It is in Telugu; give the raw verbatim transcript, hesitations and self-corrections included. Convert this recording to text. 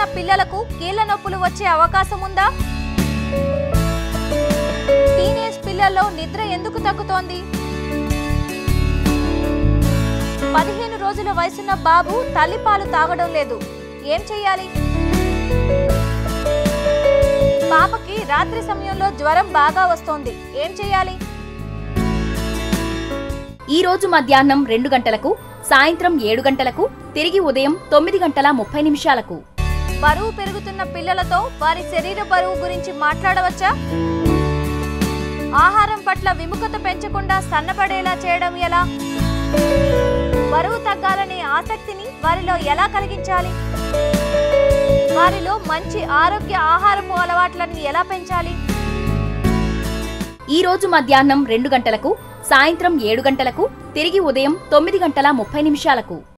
పిల్లలకు కీళ్ల నొప్పులు వచ్చే అవకాశం ఉందా? టీనేజ్ పిల్లల్లో నిద్ర ఎందుకు తగ్గుతోంది? పదిహేను రోజుల వయసున్న బాబు తల్లిపాలు తాగడం లేదు, ఏం చెయ్యాలి? పాపకి రాత్రి సమయంలో జ్వరం బాగా వస్తోంది, ఏం చెయ్యాలి? ఈ రోజు మధ్యాహ్నం రెండు గంటలకు, సాయంత్రం ఏడు గంటలకు, తిరిగి ఉదయం తొమ్మిది గంటల ముప్పై నిమిషాలకు. బరువు పెరుగుతున్న పిల్లలతో వారి శరీర బరువు గురించి మాట్లాడవచ్చా? ఆహారం పట్ల విముఖత పెంచకుండా సన్నబడేలా చేయడం ఎలా? బరువు తగ్గాలనే ఆసక్తిని వారిలో ఎలా కలిగించాలి? వారిలో మంచి ఆరోగ్య ఆహారపు అలవాట్లను ఎలా పెంచాలి? ఈ రోజు మధ్యాహ్నం రెండు గంటలకు, సాయంత్రం ఏడు గంటలకు, తిరిగి ఉదయం తొమ్మిది గంటల ముప్పై నిమిషాలకు.